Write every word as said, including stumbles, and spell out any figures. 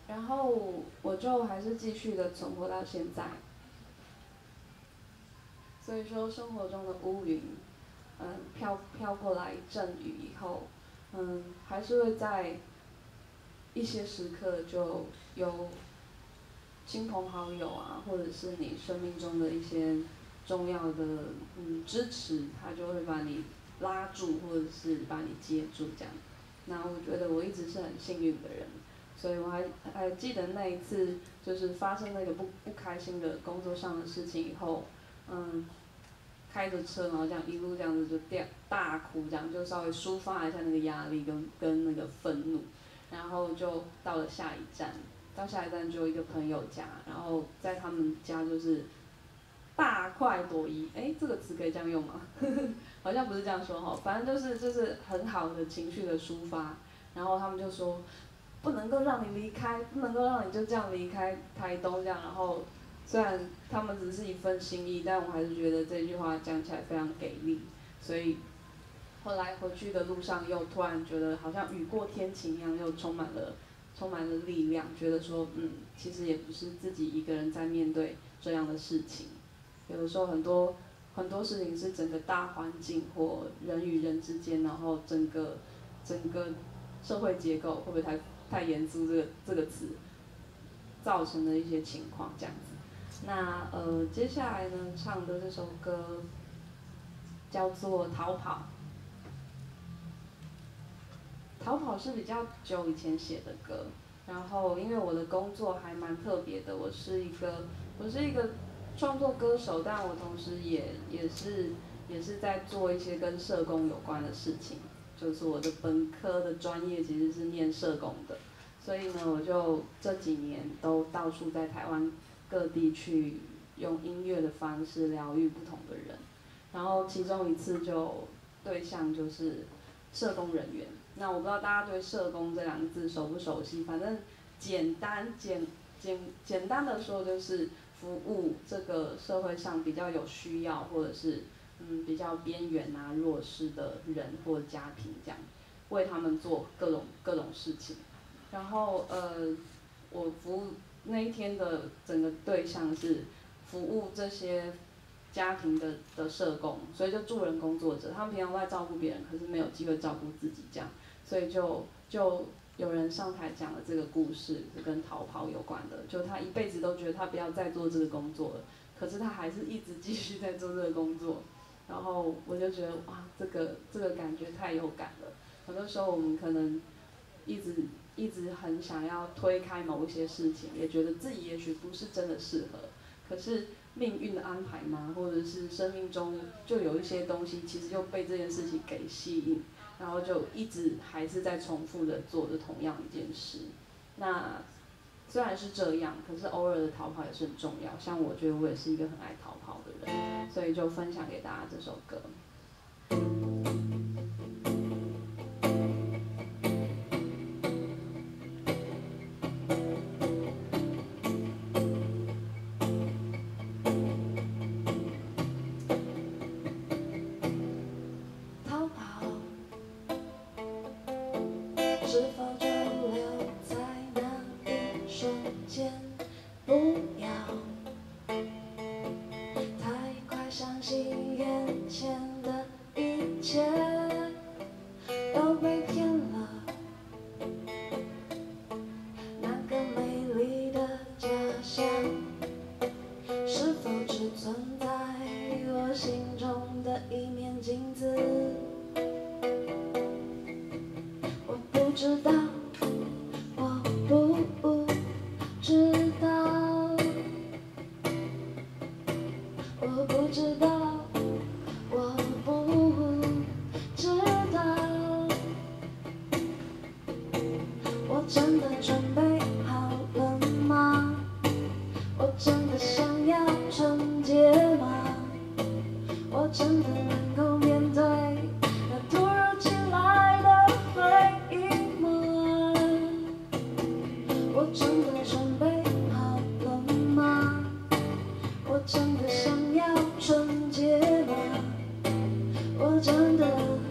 然后我就还是继续的存活到现在。所以说生活中的乌云，嗯，飘飘过来阵雨以后，嗯，还是会在一些时刻就有亲朋好友啊，或者是你生命中的一些重要的嗯支持，他就会把你拉住，或者是把你接住这样。那我觉得我一直是很幸运的人，所以我还还记得那一次就是发生那个不不开心的工作上的事情以后，嗯。开着车，然后这样一路这样子就掉大哭，这样就稍微抒发一下那个压力跟跟那个愤怒，然后就到了下一站，到下一站就一个朋友家，然后在他们家就是大快朵颐，哎，这个词可以这样用吗？好像不是这样说哈，反正就是就是很好的情绪的抒发，然后他们就说不能够让你离开，不能够让你就这样离开台东这样，然后。虽然他们只是一份心意，但我还是觉得这句话讲起来非常给力，所以后来回去的路上又突然觉得好像雨过天晴一样，又充满了充满了力量，觉得说嗯，其实也不是自己一个人在面对这样的事情，有的时候很多很多事情是整个大环境或人与人之间，然后整个整个社会结构会不会太太严肃这个这个词造成的一些情况这样子。那呃，接下来呢，唱的这首歌叫做《逃跑》。逃跑是比较久以前写的歌，然后因为我的工作还蛮特别的，我是一个我是一个创作歌手，但我同时也也是也是在做一些跟社工有关的事情，就是我的本科的专业其实是念社工的，所以呢，我就这几年都到处在台湾各地去用音乐的方式疗愈不同的人，然后其中一次就对象就是社工人员。那我不知道大家对社工这两个字熟不熟悉，反正简单简简简单的说就是服务这个社会上比较有需要或者是嗯比较边缘啊弱势的人或家庭这样，为他们做各种各种事情。然后呃，我服务那一天的整个对象是服务这些家庭的的社工，所以就助人工作者，他们平常都在照顾别人，可是没有机会照顾自己这样，所以就就有人上台讲了这个故事，是跟逃跑有关的，就他一辈子都觉得他不要再做这个工作了，可是他还是一直继续在做这个工作，然后我就觉得哇，这个这个感觉太有感了，很多时候我们可能一直一直很想要推开某一些事情，也觉得自己也许不是真的适合，可是命运的安排吗？或者是生命中就有一些东西，其实就被这件事情给吸引，然后就一直还是在重复的做着同样一件事。那虽然是这样，可是偶尔的逃跑也是很重要。像我觉得我也是一个很爱逃跑的人，所以就分享给大家这首歌。 是否就留在那一瞬间？不要太快相信眼前的一切都被骗了。那个美丽的假象，是否只存在我心中的一面镜子？不知道，我不知道，我不知道，我不知道，我真的准备好了吗？我真的想要纯洁吗？我真的能够面对那突如其来的回忆？我真的准备好了吗？我真的想要纯洁吗？我真的。